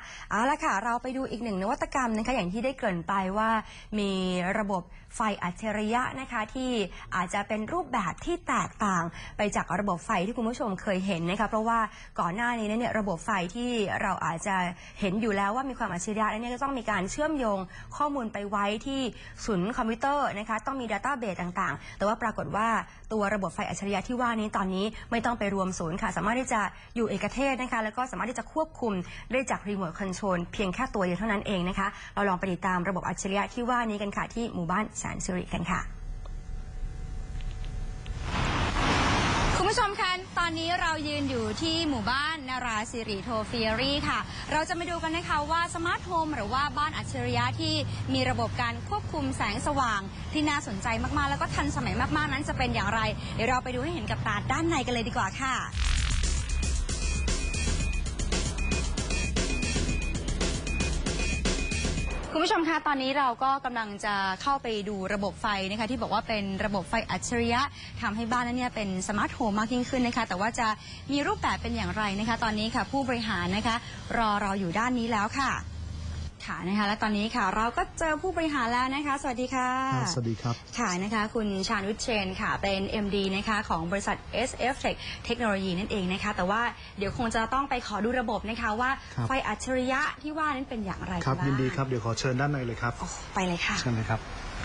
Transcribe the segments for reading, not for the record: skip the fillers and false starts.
เอาละค่ะเราไปดูอีกหนึ่งนวัตกรรมนะคะอย่างที่ได้เกริ่นไปว่ามีระบบไฟอัจฉริยะนะคะที่อาจจะเป็นรูปแบบที่แตกต่างไปจากระบบไฟที่คุณผู้ชมเคยเห็นนะคะเพราะว่าก่อนหน้านี้เนี่ยระบบไฟที่เราอาจจะเห็นอยู่แล้วว่ามีความอัจฉริยะแล้วเนี่ยก็ต้องมีการเชื่อมโยงข้อมูลไปไว้ที่ศูนย์คอมพิวเตอร์นะคะต้องมี Database ต่างๆแต่ว่าปรากฏว่าตัวระบบไฟอัจฉริยะที่ว่านี้ตอนนี้ไม่ต้องไปรวมศูนย์ค่ะสามารถที่จะอยู่เอกเทศนะคะแล้วก็สามารถที่จะควบคุมได้จากรีโมทคอนโทรลเพียงแค่ตัวเดียวเท่านั้นเองนะคะเราลองไปติดตามระบบอัจฉริยะที่ว่านี้กันค่ะที่หมู่บ้านแสนสิริกันค่ะคุณผู้ชมคะตอนนี้เรายืนอยู่ที่หมู่บ้านนาราสิริโทเฟียรี่ค่ะเราจะมาดูกันนะคะว่าสมาร์ทโฮมหรือว่าบ้านอัจฉริยะที่มีระบบการควบคุมแสงสว่างที่น่าสนใจมากๆแล้วก็ทันสมัยมากๆนั้นจะเป็นอย่างไรเดี๋ยวเราไปดูให้เห็นกับตาด้านในกันเลยดีกว่าค่ะคุณผู้ชมคะตอนนี้เราก็กำลังจะเข้าไปดูระบบไฟนะคะที่บอกว่าเป็นระบบไฟอัจฉริยะทำให้บ้านนั้นเนี่ยเป็นสมาร์ทโฮมมากยิ่งขึ้นนะคะแต่ว่าจะมีรูปแบบเป็นอย่างไรนะคะตอนนี้ค่ะผู้บริหารนะคะรอเราอยู่ด้านนี้แล้วค่ะนะคะและตอนนี้ค่ะเราก็เจอผู้บริหารแล้วนะคะสวัสดีค่ะสวัสดีครับค่ะนะคะคุณชาญวิทย์เชนค่ะเป็น MD นะคะของบริษัท SF Tech เทคโนโลยีนั่นเองนะคะแต่ว่าเดี๋ยวคงจะต้องไปขอดูระบบนะคะว่าไฟอัจฉริยะที่ว่านั้นเป็นอย่างไรครับยินดีครับเดี๋ยวขอเชิญด้านในเลยครับไปเลยค่ะเชิญเลยครับ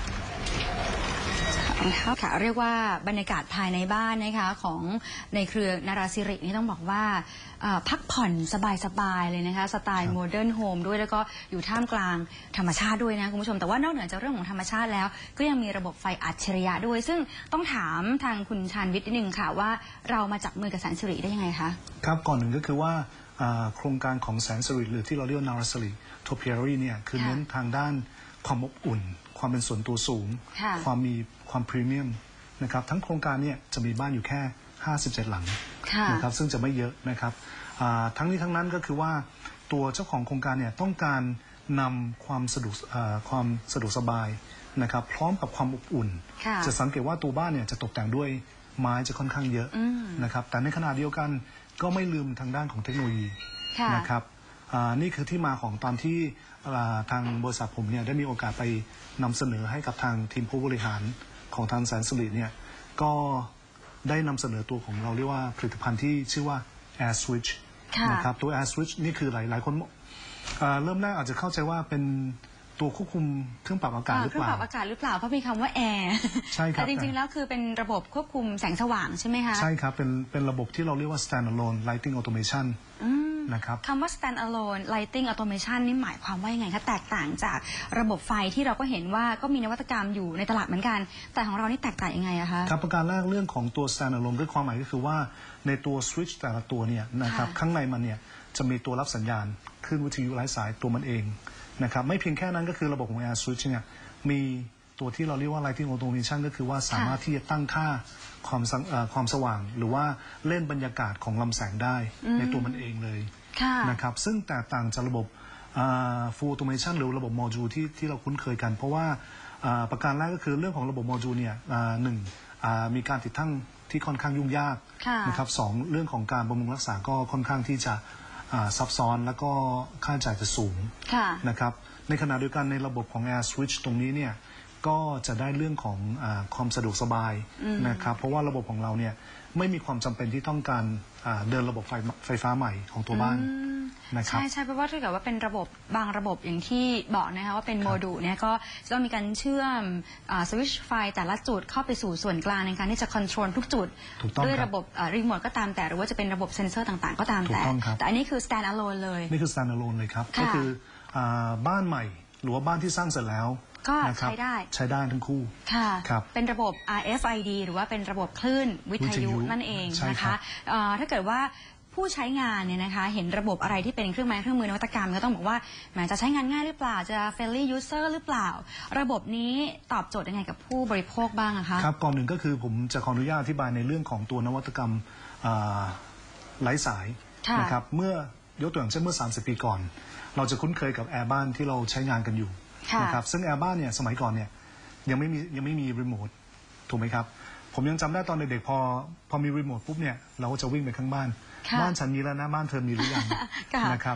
ค่ะเรียกว่าบรรยากาศภายในบ้านนะคะของในเครือนาราสิรินี่ต้องบอกว่าพักผ่อนสบายๆเลยนะคะสไตล์โมเดิร์นโฮมด้วยแล้วก็อยู่ท่ามกลางธรรมชาติด้วยนะคุณผู้ชมแต่ว่านอกเหนือจากเรื่องของธรรมชาติแล้วก็ยังมีระบบไฟอัจฉริยะด้วยซึ่งต้องถามทางคุณชาญวิทย์นิดนึงค่ะว่าเรามาจับมือกับแสนสิริได้ยังไงคะครับก่อนหนึ่งก็คือว่าโครงการของแสนสิริหรือที่เราเรียกนาราสิริโทเพียรี่เนี่ยคือเน้นทางด้านความอบอุ่นความเป็นส่วนตัวสูงความพรีเมียมนะครับทั้งโครงการเนี่ยจะมีบ้านอยู่แค่57หลังนะครับซึ่งจะไม่เยอะนะครับทั้งนี้ทั้งนั้นก็คือว่าตัวเจ้าของโครงการเนี่ยต้องการนำความสะดวกสบายนะครับพร้อมกับความอบอุ่นจะสังเกตว่าตัวบ้านเนี่ยจะตกแต่งด้วยไม้จะค่อนข้างเยอะนะครับแต่ในขณะเดียวกันก็ไม่ลืมทางด้านของเทคโนโลยีนะครับนี่คือที่มาของตอนที่ทางบริษัทผมเนี่ยได้มีโอกาสไปนำเสนอให้กับทางทีมผู้บริหารของทางแสนสิริเนี่ยก็ได้นำเสนอตัวของเราเรียกว่าผลิตภัณฑ์ที่ชื่อว่า Air Switch นะครับตัว Air Switch นี่คือหลายคนเริ่มแรกอาจจะเข้าใจว่าเป็นตัวควบคุมเครื่องปรับอากาศหรือเปล่าเครื่องปรับอากาศหรือเปล่าเพราะมีคำว่าแอร์ใช่ครับแต่จริงๆแล้วคือเป็นระบบควบคุมแสงสว่างใช่ไหมคะใช่ครับเป็นระบบที่เราเรียกว่า standalone lighting automation นะครับคำว่า standalone lighting automation นี่หมายความว่ายังไงคะแตกต่างจากระบบไฟที่เราก็เห็นว่าก็มีนวัตกรรมอยู่ในตลาดเหมือนกันแต่ของเรานี่แตกต่างยังไงอะคะครับประการแรกเรื่องของตัว standalone ด้วยความหมายก็คือว่าในตัว switch แต่ละตัวเนี่ยนะครับข้างในมันเนี่ยจะมีตัวรับสัญญาณคลื่นวิทยุไร้สายตัวมันเองนะครับไม่เพียงแค่นั้นก็คือระบบของ Air Switch เนี่ยมีตัวที่เราเรียกว่า Lighting Automation ก็คือว่าสามารถที่จะตั้งค่าความสว่างหรือว่าเล่นบรรยากาศของลำแสงได้ในตัวมันเองเลยนะครับซึ่งแตกต่างจากระบบ Full Automation หรือระบบโมดูลที่เราคุ้นเคยกันเพราะว่าประการแรกก็คือเรื่องของระบบโมดูลเนี่ยหนึ่งมีการติดตั้งที่ค่อนข้างยุ่งยากนะครับสองเรื่องของการบำรุงรักษาก็ค่อนข้างที่จะซับซ้อนแล้วก็ค่าใช้จ่ายจะสูงนะครับในขณะเดียวกันในระบบของ Air Switch ตรงนี้เนี่ยก็จะได้เรื่องของความสะดวกสบายนะครับเพราะว่าระบบของเราเนี่ยไม่มีความจำเป็นที่ต้องการเดินระบบไฟฟ้าใหม่ของตัวบ้านนะครับใช่เพราะว่าถ้าเกิดว่าเป็นระบบบางระบบอย่างที่บอกนะคะว่าเป็นโมดูลเนี่ยก็จะต้องมีการเชื่อมสวิตช์ไฟแต่ละจุดเข้าไปสู่ส่วนกลางในการที่จะคอนโทรลทุกจุดด้วยระบบรีโมทก็ตามแต่หรือว่าจะเป็นระบบเซ็นเซอร์ต่างๆก็ตามแต่อันนี้คือ stand alone เลยนี่คือ stand alone เลยครับก็คือบ้านใหม่หรือว่าบ้านที่สร้างเสร็จแล้วก็ใช้ได้ทั้งคู่ค่ะเป็นระบบ RFID หรือว่าเป็นระบบคลื่นวิทยุนั่นเองนะคะถ้าเกิดว่าผู้ใช้งานเนี่ยนะคะเห็นระบบอะไรที่เป็นเครื่องไม้เครื่องมือนวัตกรรมก็ต้องบอกว่าแหมจะใช้งานง่ายหรือเปล่าจะ friendly user หรือเปล่าระบบนี้ตอบโจทย์ยังไงกับผู้บริโภคบ้างคะครับก่อนหนึ่งก็คือผมจะขออนุญาตอธิบายในเรื่องของตัวนวัตกรรมไร้สายนะครับเมื่อยกตัวอย่างเช่นเมื่อ30 ปีก่อนเราจะคุ้นเคยกับแอร์บ้านที่เราใช้งานกันอยู่นะครับซึ่งแอร์บ้านเนี่ยสมัยก่อนเนี่ยยังไม่มีรีโมทถูกไหมครับผมยังจำได้ตอนเด็กๆพอมีรีโมทปุ๊บเนี่ยเราก็จะวิ่งไปข้างบ้านฉันมีแล้วนะบ้านเธอมีหรือยังนะครับ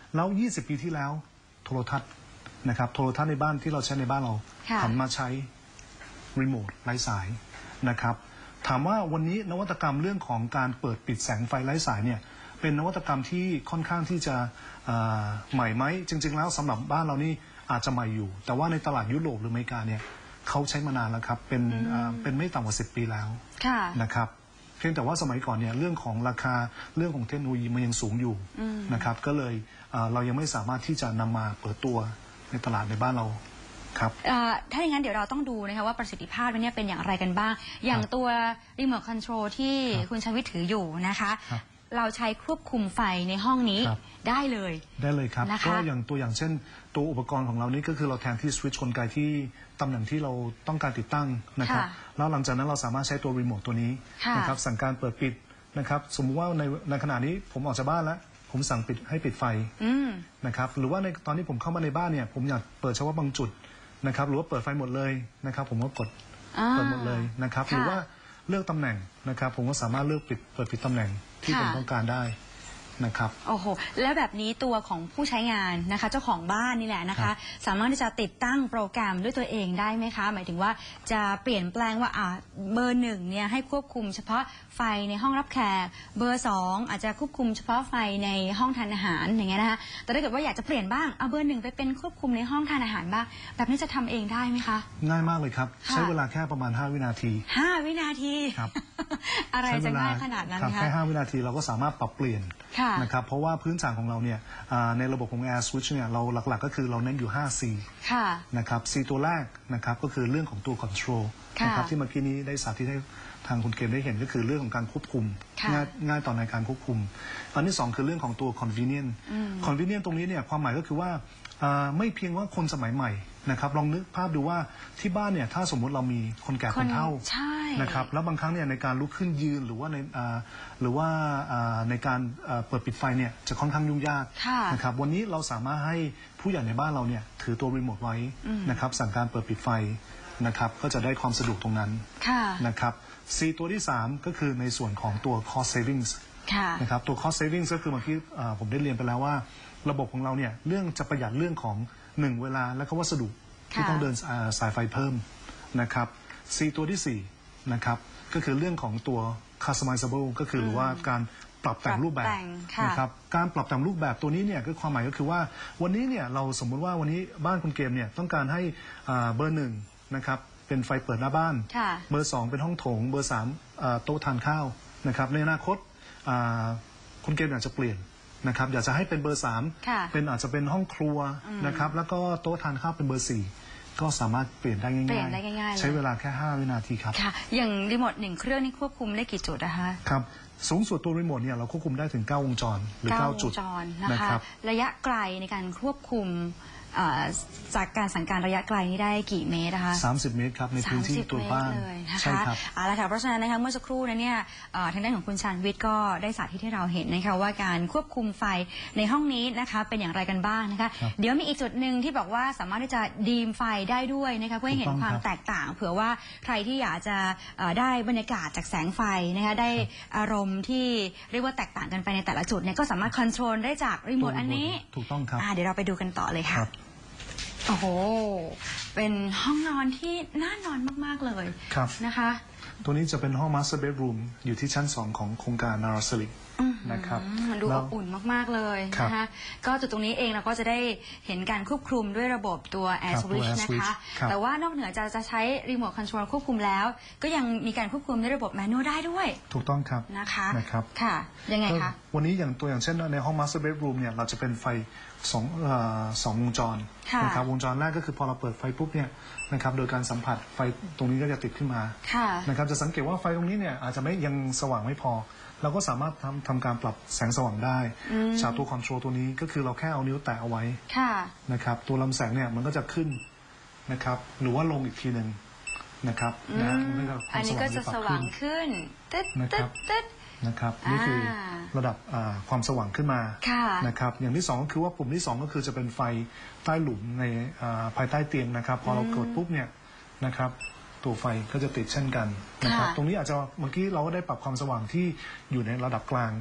แล้ว 20 ปีที่แล้วโทรทัศน์นะครับโทรทัศน์ในบ้านที่เราใช้ในบ้านเราหันมาใช้รีโมทไร้สายนะครับถามว่าวันนี้นวัตกรรมเรื่องของการเปิดปิดแสงไฟไร้สายเนี่ยเป็นนวัตกรรมที่ค่อนข้างที่จะใหม่ไหมจริงๆแล้วสำหรับบ้านเรานี่อาจจะใหม่อยู่แต่ว่าในตลาดยุโรปหรืออเมริกาเนี่ยเขาใช้มานานแล้วครับเป็นไม่ต่ำกว่า10 ปีแล้วนะครับเพียงแต่ว่าสมัยก่อนเนี่ยเรื่องของราคาเรื่องของเทคโนโลยีมันยังสูงอยู่นะครับก็เลยเรายังไม่สามารถที่จะนำมาเปิดตัวในตลาดในบ้านเราครับถ้าอย่างนั้นเดี๋ยวเราต้องดูนะคะว่าประสิทธิภาพเนี่ยเป็นอย่างไรกันบ้างอย่างตัวรีโมทคอนโทรลที่คุณชัยวิทย์ถืออยู่นะคะเราใช้ควบคุมไฟในห้องนี้ได้เลยครับก็อย่างตัวอย่างเช่นตัวอุปกรณ์ของเรานี่ก็คือเราแทนที่สวิตช์กลไกที่ตำแหน่งที่เราต้องการติดตั้งนะครับแล้วหลังจากนั้นเราสามารถใช้ตัวรีโมทตัวนี้นะครับสั่งการเปิดปิดนะครับสมมุติว่าในขณะนี้ผมออกจากบ้านแล้วผมสั่งปิดให้ปิดไฟนะครับหรือว่าในตอนที่ผมเข้ามาในบ้านเนี่ยผมอยากเปิดเฉพาะบางจุดนะครับหรือว่าเปิดไฟหมดเลยนะครับผมก็กดเปิดหมดเลยนะครับหรือว่าเลือกตำแหน่งนะครับผมก็สามารถเลือกเปิดปิดตำแหน่งที่ผมต้องการได้นะครับโอ้โหแล้วแบบนี้ตัวของผู้ใช้งานนะคะเจ้าของบ้านนี่แหละนะคะสามารถที่จะติดตั้งโปรแกรมด้วยตัวเองได้ไหมคะหมายถึงว่าจะเปลี่ยนแปลงว่าเบอร์1เนี่ยให้ควบคุมเฉพาะไฟในห้องรับแขกเบอร์2อาจจะควบคุมเฉพาะไฟในห้องทานอาหารอย่างเงี้ยนะคะแต่ถ้าเกิดว่าอยากจะเปลี่ยนบ้างเอาเบอร์1ไปเป็นควบคุมในห้องทานอาหารบ้างแบบนี้จะทำเองได้ไหมคะง่ายมากเลยครับใช้เวลาแค่ประมาณ5 วินาที 5 วินาทีครับอะไรจะง่ายขนาดนั้นคะแค่5 วินาทีเราก็สามารถปรับเปลี่ยนนะครับเพราะว่าพื้นฐานของเราเนี่ยในระบบของ Air Switch เนี่ยเราหลักๆก็คือเราเน้นอยู่5 C นะครับ C ตัวแรกนะครับก็คือเรื่องของตัว Control นะครับที่เมื่อกี้นี้ได้สาธิตให้ทางคุณเกมได้เห็นก็คือเรื่องของการควบคุมง่ายต่อในการควบคุมอันที่2คือเรื่องของตัว convenient ตรงนี้เนี่ยความหมายก็คือว่าไม่เพียงว่าคนสมัยใหม่นะครับลองนึกภาพดูว่าที่บ้านเนี่ยถ้าสมมติเรามีคนแก่คนเฒ่านะครับแล้วบางครั้งเนี่ยในการลุกขึ้นยืนหรือว่าในการเปิดปิดไฟเนี่ยจะค่อนข้างยุ่งยากนะครับวันนี้เราสามารถให้ผู้ใหญ่ในบ้านเราเนี่ยถือตัวรีโมทไว้นะครับสั่งการเปิดปิดไฟนะครับก็จะได้ความสะดวกตรงนั้นนะครับ C ตัวที่3ก็คือในส่วนของตัว cost savings นะครับตัว cost savings ก็คือเมื่อกี้ผมได้เรียนไปแล้วว่าระบบของเราเนี่ยเรื่องจะประหยัดเรื่องของ1เวลาและก็วัสดุที่ต้องเดินสายไฟเพิ่มนะครับ C ตัวที่4นะครับก็คือเรื่องของตัว customizable ก็คือหรือว่าการปรับแต่งรูปแบบนะครับการปรับแต่งรูปแบบตัวนี้เนี่ยก็ความหมายก็คือว่าวันนี้เนี่ยเราสมมุติว่าวันนี้บ้านคุณเกมเนี่ยต้องการให้เบอร์1นะครับเป็นไฟเปิดหน้าบ้านเบอร์2เป็นห้องโถงเบอร์3โต๊ะทานข้าวนะครับในอนาคตคุณเกมอยากจะเปลี่ยนนะครับอยากจะให้เป็นเบอร์3เป็นอาจจะเป็นห้องครัวนะครับแล้วก็โต๊ะทานข้าวเป็นเบอร์4ก็สามารถเปลี่ยนได้ง่ายๆใช้เวลาแค่5 วินาทีครับอย่างรีโมท1 เครื่องนี่ควบคุมได้กี่จุดนะคะครับสูงสุดตัวรีโมทเนี่ยเราควบคุมได้ถึง9 วงจรหรือ9 จุดนะครับระยะไกลในการควบคุมจากการสั่งการระยะไกลนี่ได้กี่เมตรนะคะ 30 เมตรครับในพื้นที่ตัวบ้านใช่ครับเอาละค่ะเพราะฉะนั้นนะคะเมื่อสักครู่นั้นเนี่ยทางด้านของคุณชาญวิทย์ก็ได้สาธิตให้เราเห็นนะคะว่าการควบคุมไฟในห้องนี้นะคะเป็นอย่างไรกันบ้างนะคะเดี๋ยวมีอีกจุดหนึ่งที่บอกว่าสามารถที่จะดีมไฟได้ด้วยนะคะเพื่อให้เห็นความแตกต่างเผื่อว่าใครที่อยากจะได้บรรยากาศจากแสงไฟนะคะได้อารมณ์ที่เรียกว่าแตกต่างกันไปในแต่ละจุดเนี่ยก็สามารถคอนโทรลได้จากรีโมทอันนี้ถูกต้องครับเดี๋ยวเราไปดูกันต่อเลยค่ะโอ้โหเป็นห้องนอนที่น่านอนมากๆเลยนะคะตัวนี้จะเป็นห้อง Master Bedroom อยู่ที่ชั้น2ของโครงการนาราสลิกนะครับดูอบอุ่นมากๆเลยนะคะก็จุดตรงนี้เองเราก็จะได้เห็นการควบคุมด้วยระบบตัว Air Switch นะคะแต่ว่านอกเหนือจะใช้รีโมทคอนโทรลควบคุมแล้วก็ยังมีการควบคุมด้วยระบบแมนนวลได้ด้วยถูกต้องครับนะคะค่ะยังไงคะวันนี้อย่างเช่นในห้อง Master Bedroom เนี่ยเราจะเป็นไฟ2 วงจรนะครับวงจรแรกก็คือพอเราเปิดไฟปุ๊บเนี่ยนะครับโดยการสัมผัสไฟตรงนี้ก็จะติดขึ้นมานะครับจะสังเกตว่าไฟตรงนี้เนี่ยอาจจะไม่ยังสว่างไม่พอเราก็สามารถทำการปรับแสงสว่างได้จากตัวคอนโทรลตัวนี้ก็คือเราแค่เอานิ้วแตะเอาไว้นะครับตัวลำแสงเนี่ยมันก็จะขึ้นนะครับหรือว่าลงอีกทีหนึ่งนะครับอันนี้ก็จะสว่างขึ้นตึ๊ดตึ๊ดตึ๊ดนะครับนี่คือระดับความสว่างขึ้นมานะครับอย่างที่2ก็คือว่าปุ่มที่2ก็คือจะเป็นไฟใต้หลุมในภายใต้เตียงนะครับพอเรากดปุ๊บเนี่ยนะครับตัวไฟก็จะติดเช่นกันนะครับตรงนี้อาจจะเมื่อกี้เราก็ได้ปรับความสว่างที่อยู่ในระดับกลาง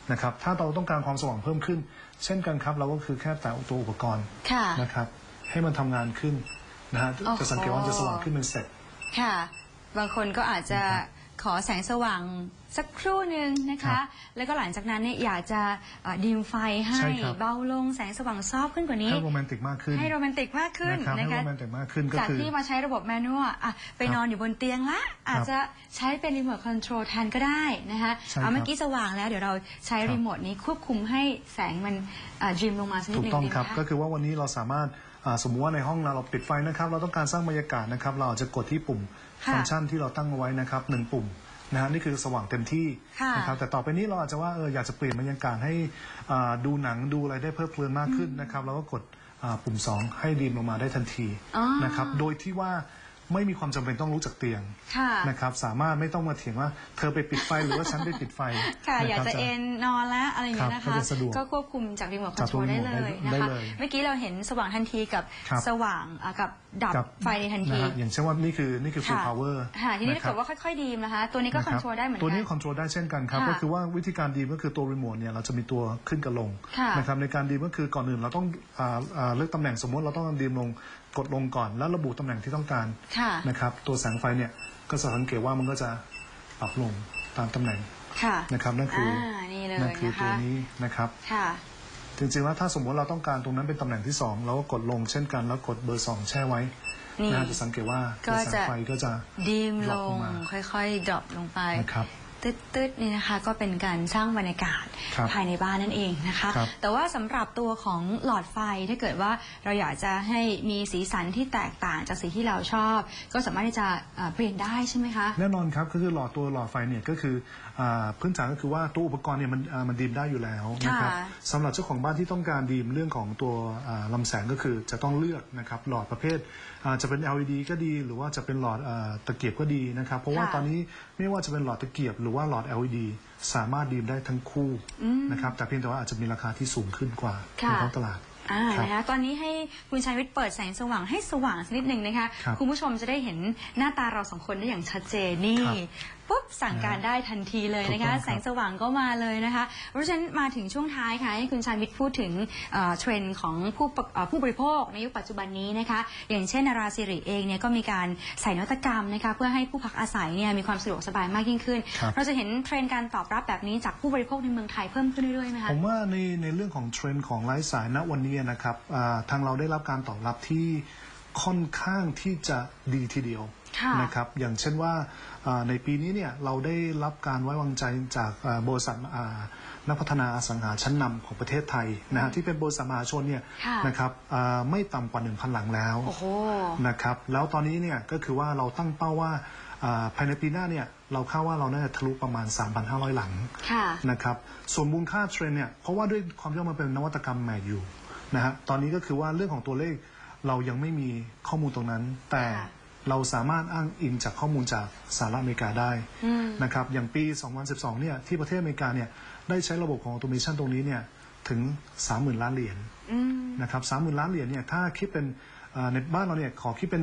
นะครับถ้าเราต้องการความสว่างเพิ่มขึ้น เช่นกันครับเราก็คือแค่แตะตัวอุปกรณ์นะครับให้มันทำงานขึ้นนะฮะจะสังเกตว่าจะสว่างขึ้นเป็นเซตค่ะบางคนก็อาจจะขอแสงสว่างสักครู่หนึ่งนะคะแล้วก็หลังจากนั้นเนี่ยอยากจะดิมไฟให้เบาลงแสงสว่างซอฟขึ้นกว่านี้ให้โรแมนติกมากขึ้นนะคะจากที่มาใช้ระบบแมนนวลไปนอนอยู่บนเตียงละอาจจะใช้เป็นรีโมทคอนโทรลแทนก็ได้นะคะเมื่อกี้สว่างแล้วเดี๋ยวเราใช้รีโมทนี้ควบคุมให้แสงมันดิมลงมาสักนิดนึงถูกต้องครับก็คือว่าวันนี้เราสามารถสมมุติว่าในห้องเราปิดไฟนะครับเราต้องการสร้างบรรยากาศนะครับเราอาจจะกดที่ปุ่มฟังก์ชันที่เราตั้งเอาไว้นะครับ1 ปุ่มนะฮะนี่คือสว่างเต็มที่นะครับแต่ต่อไปนี้เราอาจจะว่าอยากจะเปลี่ยนบรรยากาศให้ดูหนังดูอะไรได้เพลิดเพลินมากขึ้นนะครับเราก็กดปุ่ม2ให้ดีมลงมาได้ทันทีนะครับโดยที่ว่าไม่มีความจำเป็นต้องรู้จักเตียงนะครับสามารถไม่ต้องมาเถียงว่าเธอไปปิดไฟหรือว่าฉันไปปิดไฟค่ะอยากจะเอนนอนแล้วอะไรอย่างเงี้ยนะคะก็ควบคุมจากรีโมทคอนโทรลได้เลยนะคะเมื่อกี้เราเห็นสว่างทันทีกับสว่างกับดับไฟในทันทีอย่างเช่นว่านี่คือ full power ทีนี้ถ้าเกิดว่าค่อยๆดีมนะคะตัวนี้ก็คอนโทรลได้เหมือนกันตัวนี้คอนโทรลได้เช่นกันครับก็คือว่าวิธีการดีมก็คือตัวรีโมทเนี่ยเราจะมีตัวขึ้นกับลงนะครับในการดีมก็คือก่อนอื่นเราต้องเลือกตำแหน่งสมมติเราต้องดีมลงกดลงก่อนแล้วระบุตำแหน่งที่ต้องการนะครับตัวแสงไฟเนี่ยก็สังเกตว่ามันก็จะปรับลงตามตำแหน่งนะครับนั่นคือตัวนี้นะครับจริงๆแล้วถ้าสมมติเราต้องการตรงนั้นเป็นตำแหน่งที่2เราก็กดลงเช่นกันแล้วกดเบอร์2แช่ไว้จะสังเกตว่าตัวแสงไฟก็จะดีมลงค่อยๆดรอปลงไปตืดๆนี่นะคะก็เป็นการสร้างบรรยากาศภายในบ้านนั่นเองนะคะแต่ว่าสำหรับตัวของหลอดไฟถ้าเกิดว่าเราอยากจะให้มีสีสันที่แตกต่างจากสีที่เราชอบก็สามารถที่จะเปลี่ยนได้ใช่ไหมคะแน่นอนครับก็คือหลอดไฟเนี่ยก็คือพื้นฐานก็คือว่าตัวอุปกรณ์เนี่ยมันดีมได้อยู่แล้วนะครับสำหรับเจ้าของบ้านที่ต้องการดีมเรื่องของตัวลำแสงก็คือจะต้องเลือกนะครับหลอดประเภทจะเป็น LED ก็ดีหรือว่าจะเป็นหลอดตะเกียบก็ดีนะครับเพราะว่าตอนนี้ไม่ว่าจะเป็นหลอดตะเกียบหรือว่าหลอด LED สามารถดีมได้ทั้งคู่นะครับแต่เพียงแต่ว่าอาจจะมีราคาที่สูงขึ้นกว่าในท้องตลาดนะคะตอนนี้ให้คุณชัยวิทย์เปิดแสงสว่างให้สว่างสักนิดหนึ่งนะคะคุณผู้ชมจะได้เห็นหน้าตาเรา2 คนได้อย่างชัดเจนนี่ปุ๊บสั่งการได้ทันทีเลยนะคะแสงสว่างก็มาเลยนะคะเพราะฉะนั้นมาถึงช่วงท้ายค่ะให้คุณชัยวิทย์พูดถึงเทรนด์ของผู้บริโภคในยุคปัจจุบันนี้นะคะอย่างเช่นนาราสิริเองเนี่ยก็มีการใส่นวัตกรรมนะคะเพื่อให้ผู้พักอาศัยเนี่ยมีความสะดวกสบายมากยิ่งขึ้นเราจะเห็นเทรนด์การตอบรับแบบนี้จากผู้บริโภคในเมืองไทยเพิ่มขึ้นเรื่อยๆไหมคะผมว่าในเรื่องของเทรนด์ของไร้สายณวันนี้นะครับทางเราได้รับการตอบรับที่ค่อนข้างที่จะดีทีเดียวนะครับอย่างเช่นว่าในปีนี้เนี่ยเราได้รับการไว้วางใจจากบริษัทนักพัฒนาอสังหาชั้นนำของประเทศไทยนะฮะที่เป็นบริษัทมหาชนเนี่ยนะครับไม่ต่ำกว่า 1,000 หลังแล้วนะครับแล้วตอนนี้เนี่ยก็คือว่าเราตั้งเป้าว่าภายในปีหน้าเนี่ยเราคาดว่าเราน่าจะทะลุประมาณ 3,500 หลังนะครับส่วนมูลค่าเทรนเนี่ยเพราะว่าด้วยความที่มันเป็นนวัตกรรมใหม่อยู่นะฮะตอนนี้ก็คือว่าเรื่องของตัวเลขเรายังไม่มีข้อมูลตรงนั้นแต่เราสามารถอ้างอิงจากข้อมูลจากสหรัฐอเมริกาได้นะครับอย่างปี 2012 เนี่ยที่ประเทศอเมริกาเนี่ยได้ใช้ระบบของออโตเมชันตรงนี้เนี่ยถึง 30,000 ล้านเหรียญนะครับ 30,000 ล้านเหรียญเนี่ยถ้าคิดเป็นในบ้านเราเนี่ยขอคิดเป็น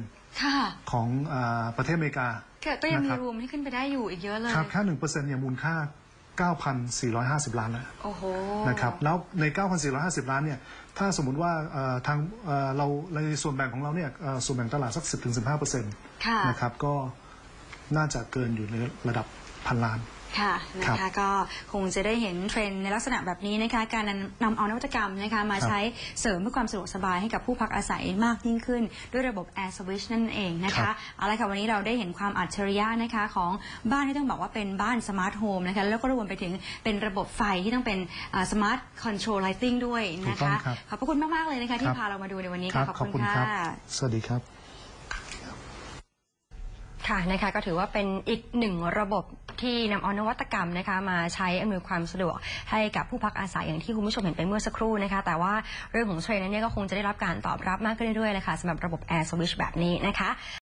1% ของประเทศอเมริกาก็ยังมีรูมให้ขึ้นไปได้อยู่อีกเยอะเลยครับแค่ 1% เนี่ยมูลค่า 9,450 ล้านแล้วนะครับแล้วใน 9,450 ล้านเนี่ยถ้าสมมุติว่าทางเราในส่วนแบ่งของเราเนี่ยส่วนแบ่งตลาดสัก 10-15% นะครับก็น่าจะเกินอยู่ในระดับ1,000 ล้านค่ะนะคะก็คงจะได้เห็นเทรนด์ในลักษณะแบบนี้นะคะการนำเอานวัตกรรมนะคะมาใช้เสริมเพื่อความสะดวกสบายให้กับผู้พักอาศัยมากยิ่งขึ้นด้วยระบบ Air Switch นั่นเองนะคะเอาละค่ะวันนี้เราได้เห็นความอัจฉริยะนะคะของบ้านที่ต้องบอกว่าเป็นบ้านสมาร์ทโฮมนะคะแล้วก็รวมไปถึงเป็นระบบไฟที่ต้องเป็นสมาร์ทคอนโทรลไลติ้งด้วยนะคะขอบพระคุณมากๆเลยนะคะที่พาเรามาดูในวันนี้ค่ะขอบคุณค่ะสวัสดีครับค่ะนะคะก็ถือว่าเป็นอีก1ระบบที่นำเอานวัตกรรมนะคะมาใช้อำนวยความสะดวกให้กับผู้พักอาศัยอย่างที่คุณผู้ชมเห็นไปเมื่อสักครู่นะคะแต่ว่าเรื่องของเทรนด์นั้นเนี่ยก็คงจะได้รับการตอบรับมากขึ้นเรื่อยๆเลยค่ะสำหรับระบบ Air Switch แบบนี้นะคะ